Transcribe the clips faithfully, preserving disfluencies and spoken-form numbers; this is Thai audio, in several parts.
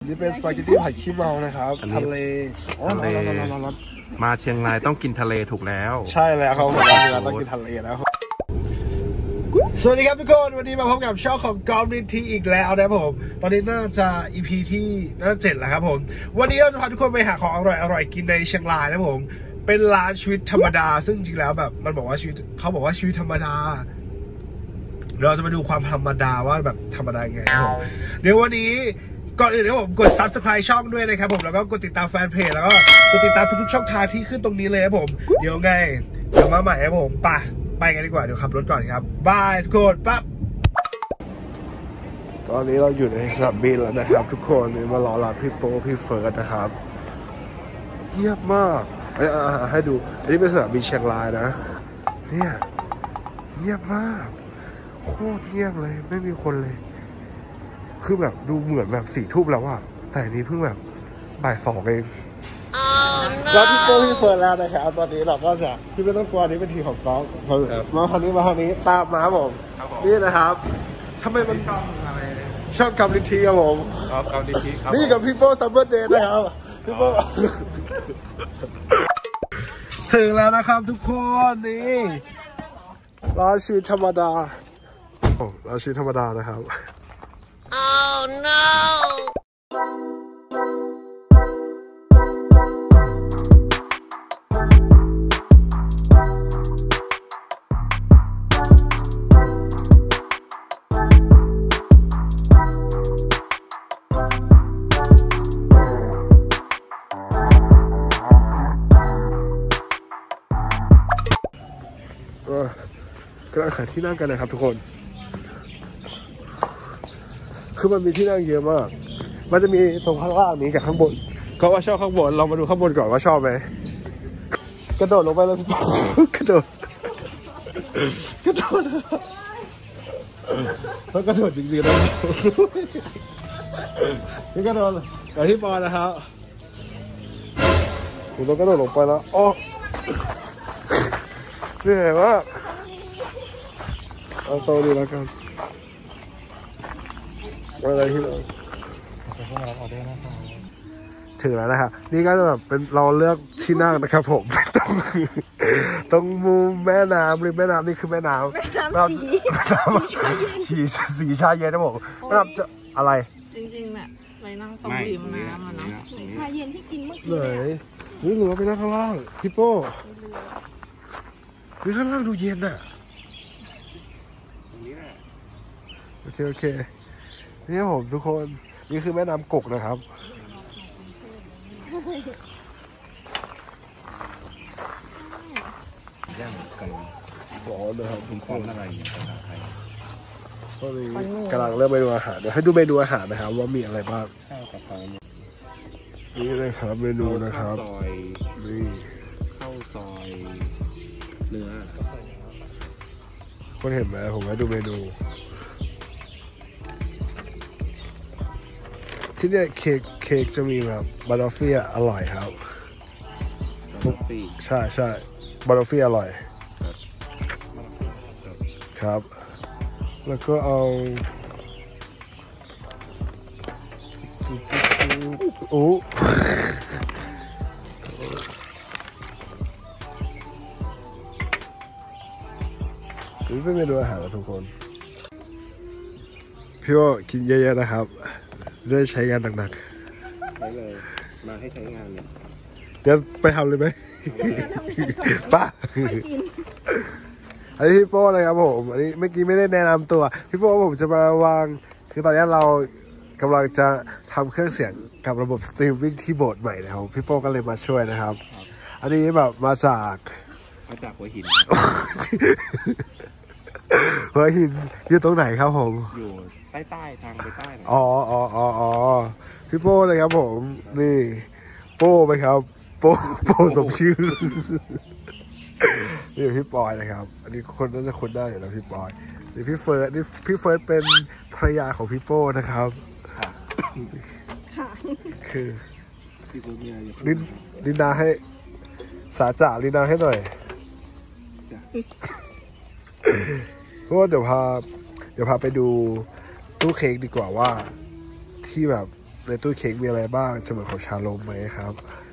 นี่เป็นสปาเกตตี้ผัดขี้เมานะครับทะเลทะเลมาเชียงรายต้องกินทะเลถูกแล้วใช่แล้วครับผมเราต้องกินทะเลแล้วสวัสดีครับทุกคนวันนี้มาพบกับช่องของกอล์ฟนิทีอีกแล้วนะครับผมตอนนี้น่าจะ อี พี ที่น่าจะเจ็ดแล้วครับผมวันนี้เราจะพาทุกคนไปหาของอร่อยอร่อยกินในเชียงรายนะครับผมเป็นร้านชีวิตธรรมดาซึ่งจริงแล้วแบบมันบอกว่าชีวิตเขาบอกว่าชีวิตธรรมดาเราจะมาดูความธรรมดาว่าแบบธรรมดาไงครับผมเดี๋ยววันนี้ก่อนอื่นนะครับผมกด ซับสไครบ์ ช่องด้วยนะครับผมแล้วก็กดติดตามแฟนเพจแล้วก็กดติดตามทุกๆช่องทางที่ขึ้นตรงนี้เลยนะครับผมเดี๋ยวไงเดี๋ยวมาใหม่ครับผมไปไปกันดีกว่าเดี๋ยวขับรถก่อนครับบายทุกคนปั๊บตอนนี้เราอยู่ในสนามบินแล้วนะครับทุกคนมารอรับพี่โป๊พี่เฟิร์สนะครับเงียบมากให้ดูอันนี้เป็นสนามบินเชียงรายนะเนี่ยเงียบมากโคตรเงียบเลยไม่มีคนเลยคือแบบดูเหมือนแบบสี่ทุ่มแล้วอะแต่นี้เพิ่งแบบบ่ายสองเองแล้วพี่โป้พี่เฟิร์นแล้วนะครับตอนนี้เราก็จะพี่ไม่ต้องกลัวนี้เป็นทีของกอล์ฟมาทางนี้มาทางนี้ตามมาครับผมนี่นะครับทำไมมันช่องอะไรช่องกำลิทีครับผมกำลิทีนี่กับพี่โป้ซัมเมอร์เดย์นะครับพี่โป้ถึงแล้วนะครับทุกคนนี่ร้านชีวิตธรรมดาโอ้ร้านชีวิตธรรมดานะครับOh no! กำลังหาที่นั่งกันนะครับทุกคนคือมันมีที่นั่งเยอะมากมันจะมีตรงข้างล่างนี้กับข้างบนเขาว่าชอบข้างบนเรามาดูข้างบนก่อนว่าชอบไหมกระโดดลงไปเลยกระโดดกระโดดแล้วกระโดดจริงๆนะนี่กระโดดอย่างที่ปอนนะครับผมต้องกระโดดลงไปแล้วอ๋อเหนื่อยมากเอาโตดีแล้วกันอะไรที่เราถึงแล้วนะครับนี่ก็จะแบบเป็นเราเลือกที่นั่งนะครับผมตรงตรงมุมแม่น้ำหรือแม่น้ำนี่คือแม่น้ำแม่น้ำสีสีสีชาเย็นนะผมแม่น้ำจะอะไรจริงๆเนี่ยไปนั่งตรงริมน้ำอ่ะเนาะชาเย็นที่กินเมื่อกี้เลยนี่หรือว่าไปนั่งข้างล่างพี่โป้หรือข้างล่างดูเย็นอ่ะโอเคโอเคนี่ผมทุกคนนี่คือแม่น้ำกกนะครับย่างไก่ร้อนนะครับคุณความอะไรอย่างเงี้ยตอนนี้กำลังเริ่มเมนูอาหารเดี๋ยวให้ดูเมนูอาหารนะครับว่ามีอะไรบ้างข้าวกะเพรานี่นะครับเมนูนะครับนี่ข้าวซอยเนื้อคนเห็นไหมผมให้ดูเมนูที่เนี่ยเค้กเค้กจะมีแบบบาร์ฟี่อร่อยครับใช่ใช่บาร์ฟี่อร่อยครับแล้วก็เอาโอ้นี่เป็นเมนูอาหารนะทุกคนพี่ว่ากินเยอะๆนะครับได้ใช้งานหนักๆใช้เลยมาให้ใช้งานเนี่ยเดี๋ยวไปทำเลยไหมป้าอันนี้พี่โป้เลยครับผมอันนี้เมื่อกี้ไม่ได้แนะนำตัวพี่โป้ผมจะมาวางคือตอนนี้เรากำลังจะทำเครื่องเสียงกับระบบสตรีมมิ่งที่โบสถ์ใหม่นะครับพี่โป้ก็เลยมาช่วยนะครับอันนี้แบบมาจากมาจากหัวหินหัวหินอยู่ตรงไหนครับผมอยู่ใต้ใต้ทางไปใต้อ๋ออ๋ออ๋ออ๋อพี่โป้เลยครับผมนี่โป้ไหมครับโป้โป้สมชื่อนี่พี่ปอยนะครับอันนี้คนน่าจะคุ้นได้อยู่แล้วพี่ปอยนี่พี่เฟิร์สนี่พี่เฟิร์สเป็นภรรยาของพี่โป้นะครับคือลินลินดาให้สาจ่าลินดาให้หน่อยเพราะว่าเดี๋ยวพาเดี๋ยวพาไปดูตู้เค้กดีกว่าว่าที่แบบในตู้เค้กมีอะไรบ้างจะเหมือนของชาลมไหมครับ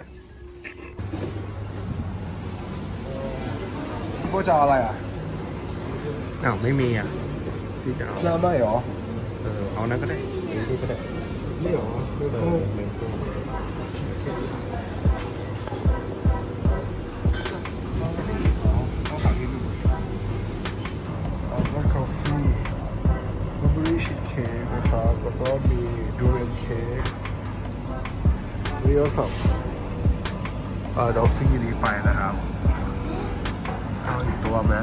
พวกจะเอาอะไรอ่ะอ้าวไม่มีอ่ะพี่จะเอาน้ำไม่หรอเออเอานั้นก็ได้นี่ก็ได้นี่หรอเมโก้เมโก้อัลมอนด์คอฟฟี่บลูเบอร์รี่ชีสเค้กนะครับแล้วก็มีดูเรนเค้กนี่ก็สั่งเอ่อดอฟฟี่นี้ไปนะครับเอาอีกตัวไหม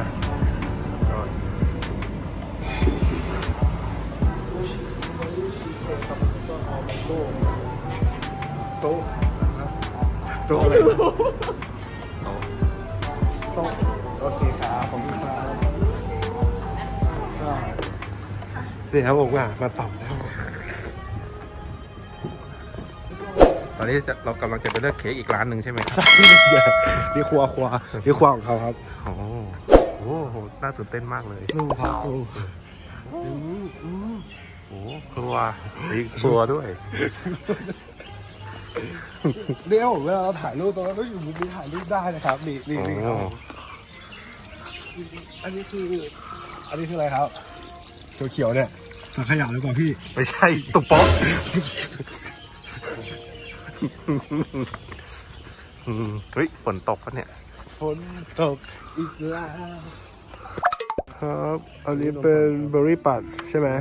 โต๊ะโต๊ะอะไรโต๊ะโต๊ะโอเคครับขอบคุณครับนี่ครับผมอ่ะมาตอบแล้วตอนนี้จะเรากำลังจะไปเลือกเค้กอีกร้านหนึ่งใช่ไหมครับนี่ครัวครัวนี่ครัวของเขาครับโอ้โหน่าตื่นเต้นมากเลยสู้ครับสู้โอ้ครัวมีครัวด้วยเดี๋ยวเวลาเราถ่ายรูปตรงนั้นก็อยู่มุมนี้ถ่ายรูปได้นะครับนี่นี่นี่ครับอันนี้คืออันนี้คืออะไรครับเขียวๆเนี่ยสังขยาหรือเปล่าพี่ไม่ใช่ตุ๊กป๊อกเฮ้ยฝนตกปะเนี่ยฝนตกอีกแล้วครับอันนี้เป็นเบอร์รี่ปั่นใช่ไหม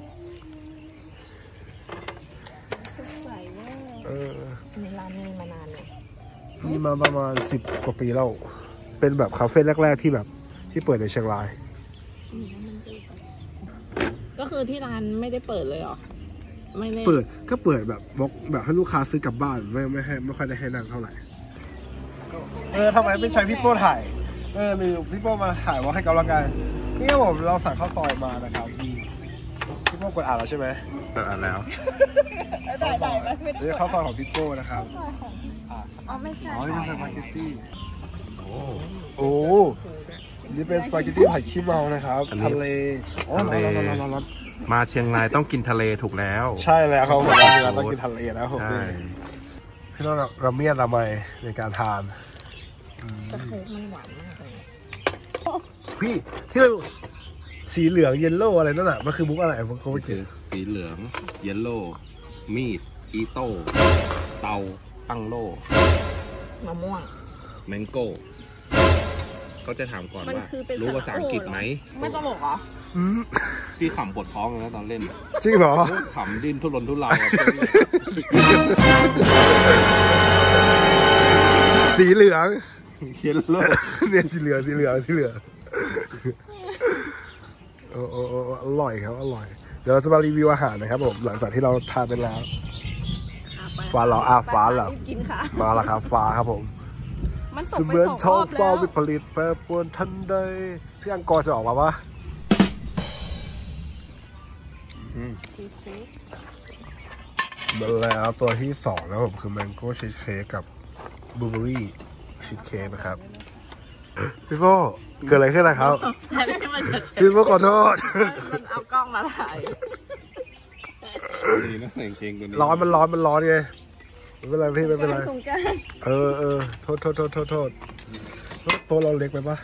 ใส่เวอร์เออในร้านนี้มานานเลยมีมาประมาณสิบกว่าปีแล้วเป็นแบบคาเฟ่แรกๆที่แบบที่เปิดในเชียงรายก็คือที่ร้านไม่ได้เปิดเลยเหรอไม่ได้เปิดก็เปิดแบบบล็อกแบบให้ลูกค้าซื้อกลับบ้านไม่ไม่ให้ไม่ค่อยได้ให้นั่งเท่าไหร่เออทำไมไม่ใช้พี่โป้ถ่ายเออมีพี่โป้มาถ่ายว่าให้กำลังกายนี่ผมเราสั่งข้าวซอยมานะครับพี่โป้กดอ่านแล้วใช่ไหมเปิดอ่านแล้วได้ได้ไหมนี่ข้าวซอยของพี่โป้นะครับอ๋อไม่ใช่อ๋อนี่เป็นสปาเกตตี้โอ้นี่เป็นสปาเกตตี้ผัดขี้เมานะครับทะเลโอ้ทะเลร้อนมาเชียงรายต้องกินทะเลถูกแล้วใช่แล้วครับผมเราต้องกินทะเลนะผมใช่พี่น้องระเมียดระไมในการทานแต่เค้กมันหวานมากเลยพี่ที่เราสีเหลืองเยลโล่อะไรนั่นน่ะมันคือมุกอะไรผมก็ไม่เก็ตสีเหลืองเยลโล่มีดอีโต้เตาตั้งโล่มะม่วงแมงโก้เขาจะถามก่อนมันว่าคือเป็นรู้ภาษาอังกฤษไหมไม่ตลกเหรอพี่ขำปวดท้องเลยนะตอนเล่นจริงเหรอขำดิ้นทุรนทุรายอะสีเหลืองเยลโล่เนี่ยสีเหลืองสีเหลืองสีเหลืองโอ้โอ้โอ้อร่อยครับอร่อยเดี๋ยวเราจะมารีวิวอาหารนะครับผมหลังจากที่เราทานไปแล้วฟ้าเหรออาฟ้าเหรอกินค่ะมาแล้วครับฟ้าครับผมมันตกเสไปมือนสองท้อรง อบฟ้าแล้ววิปริตแปรปรวนทันใดพี่อังกอร์จะออกมาปะชีสเค้กมาแล้วตัวที่สองแล้วผมคือแมงโก้ชีสเค้กกับบลูเบอร์รี่ชีสเค้กนะครับพี่โป้เกิดอะไรขึ้นนะครับแทนที่มันจะเช็ดพี่โป้ขอโทษมันเอากล้องมาถ่ายดีนะใส่เกงตัวนี้ร้อนมันร้อนมันร้อนไงไม่เป็นไรพี่ไม่เป็นไรสงกรานต์เออเออโทษโทษโทษโทษโทษตัวเราเล็กไปปะ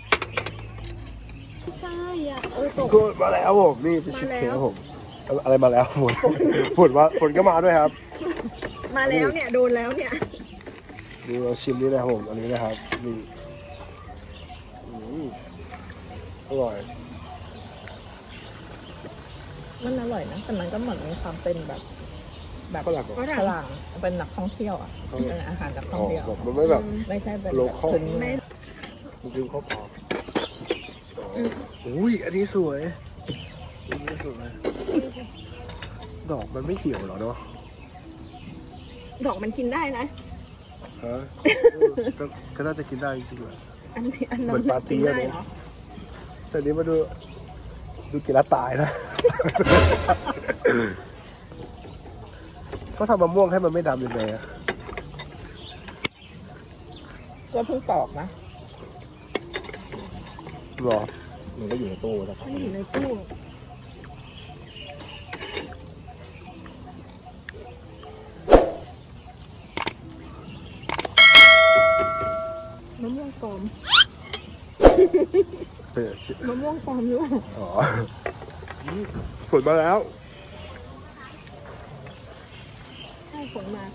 ใช่อ่ะเออตกก็มาแล้วผมนี่เป็นชีสเค้กครับผมอะไรมาแล้วฝนฝนว่าฝนก็มาด้วยครับมาแล้วเนี่ยโดนแล้วเนี่ยดูเราชิมนี่นะครับผมอันนี้นะครับนี่อืมอร่อยมันอร่อยนะแต่มันก็เหมือนมีความเป็นแบบ แบบฝรั่งเหรอฝรั่งเป็นนักท่องเที่ยวอ่ะเป็นอาหารนักท่องเที่ยวแบบมันไม่แบบไม่ใช่เป็นโลแบบคอลพื้นเมืองมันคือข้าวเปล่าอุ้ยอันนี้สวยอันนี้สวยดอกมันไม่เขียวเหรอเนาะดอกมันกินได้นะฮะก็ก็น่าจะกินได้จริงๆแหละอันนี้อันนั้นเหมือนปาร์ตี้กินอะได้เนี่ยเหรอแต่นี้มาดูดูกินแล้วตายนะ ก็ทำมะม่วงให้มันไม่ดำยังไงอะก็เพิ่งปอกนะหรอมันก็อยู่ในตู้นะครับมันอยู่ในตู้ปลอมเป็นมะม่วงปลอมด้วยอ๋อฝนมาแล้วใช่ฝนมา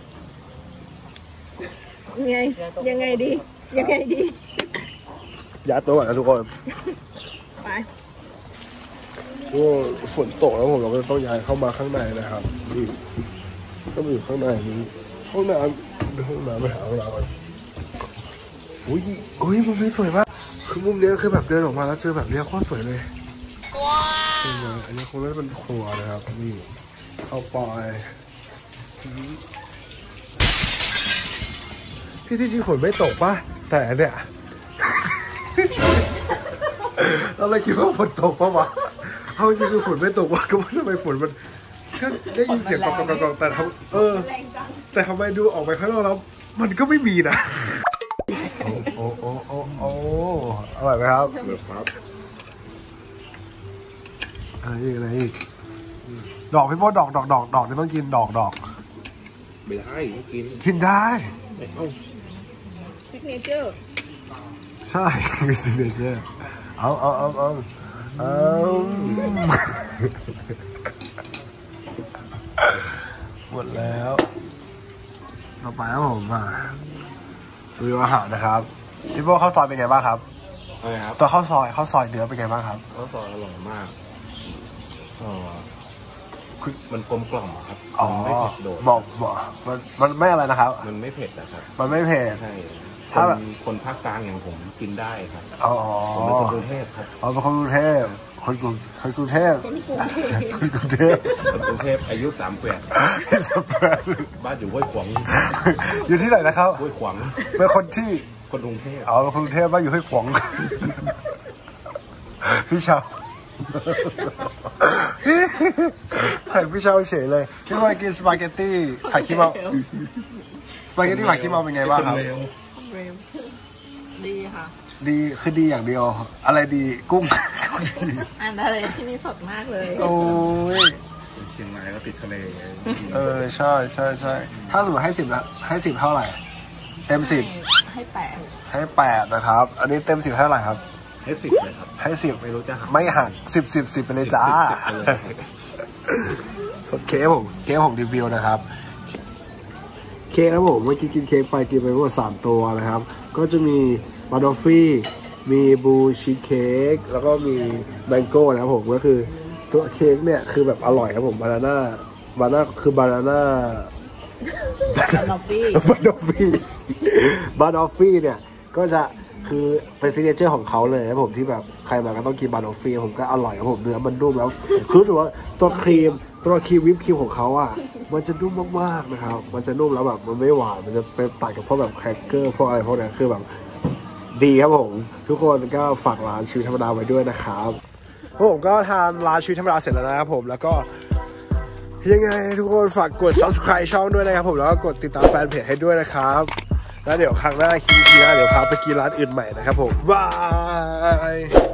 ยังไงยังไงดียังไงดียัดตัวก่อนนะทุกคนไปโอ้ฝนตกแล้วผมเราก็ต้องย้ายเข้ามาข้างในนะครับนี่ก็มาอยู่ข้างในนี้ห้องน้ำดูห้องน้ำไปหาห้องน้ำกันอุ้ยอุ้ยมุมนี้สวยมากคือมุมนี้คือแบบเดินออกมาแล้วเจอแบบนี้โคตรสวยเลยว้าวอันนี้คงน่าจะเป็นครัวนะครับนี่เข้าไปพี่ที่จริงฝนไม่ตกป่ะแต่เนี่ยเราเลยคิดว่าฝนตกป่ะวะเอาจริงคือฝนไม่ตกว่ะก็ว่าทำไมฝนมันก็ได้ยินเสียงกองกองแต่ทำเออแต่ทำไมดูออกไปข้างนอกแล้วมันก็ไม่มีนะโอ้โอ้โอ้โอ้อร่อยไหมครับครับอะไรอีกอะไรอีกดอกพี่โป้ดอกดอกดอกดอกนี่ต้องกินดอกดอกไม่ได้ไม่กินกินได้ไม่เอาซิกเนเจอร์ใช่คือซิกเนเจอร์เอาเอาเอาเอาเอาหมดแล้วต่อไปครับผมมาดูอาหารนะครับพี่โป้ข้าวซอยเป็นไงบ้างครับอะไรครับตัวข้าวซอยข้าวซอยเนื้อเป็นไงบ้างครับข้าวซอยอร่อยมากอ๋อคือมันกลมกล่อมครับอ๋อมันไม่เผ็ดโดดบอกบอกมันมันไม่อะไรนะครับมันไม่เผ็ดนะครับมันไม่เผ็ดใช่คถ้าแบบนคนภาคกลางอย่างผมกินได้ครับอ๋อผมเป็นคนกรุงเทพครับอ๋อเป็นคนกรุงเทพคนกรุงคนกรุงเทพคนกรุงเทพคนกรุงเทพอายุสามแปดสเปนบ้านอยู่ห้วยขวางอยู่ที่ไหนนะครับห้วยขวางเป็นคนที่คนกรุงเทพอ๋อเป็นคนกรุงเทพบ้านอยู่ให้ขวางพี่เชาถ่ายพี่เชาเฉยเลยพี่ว่ากินสปาเกตตี้ผัดขี้เมาสปาเกตตี้ผัดขี้เมาเป็นไงบ้างครับเร็วดีค่ะดีคือดีอย่างเดียว อะไรดีกุ้งกุ้งดีอันทะเลที่นี่สดมากเลยโอ้ยเชียงรายก็ติดทะเลเออใช่ใช่ใช่ถ้าสมมติให้สิบละให้สิบเท่าไหร่เต็มสิบให้แปดให้แปดนะครับ อันนี้เต็มสิบเท่าไหร่ครับให้สิบเลยครับให้สิบไม่รู้จะหักไม่หักสิบสิบสิบไปเลยจ้าสิบไปเลยสดเค้กผมเค้กผมรีวิวนะครับเค้กนะผมเมื่อกี้กินเค้กไปกินไปทั้งหมดสามตัวนะครับ ก็จะมีบานอฟฟี่มีบูชีสเค้กแล้วก็มีแมงโก้นะครับผมก็คือตัวเค้กเนี่ยคือแบบอร่อยครับผมบานาน่าบานาน่าคือบานาน่าบานอฟฟี่บานอฟฟี่บานอฟฟี่เนี่ยก็จะคือเป็นซิกเนเจอร์ของเขาเลยครับผมที่แบบใครมาก็ต้องกินบานอฟฟี่ผมก็อร่อยครับผมเนื้อมันนุ่มแล้วคือรู้สึกว่าตัวครีมตัวครีมวิปครีมของเขาอ่ะมันจะนุ่มมากๆนะครับมันจะนุ่มแล้วแบบมันไม่หวานมันจะไปตัดกับพวกแบบแครกเกอร์พวกอะไรพวกนี้คือแบบดีครับผมทุกคนก็ฝากร้านชีวิตธรรมดาไว้ด้วยนะครับผมก็ทานร้านชีวิตธรรมดาเสร็จแล้วนะครับผมแล้วก็ยังไงทุกคนฝากกด subscribe ช่องด้วยนะครับผมแล้วก็กดติดตามแฟนเพจให้ด้วยนะครับแล้วเดี๋ยวครั้งหน้าคลิปหน้าเดี๋ยวพาไปกินร้านอื่นใหม่นะครับผมบาย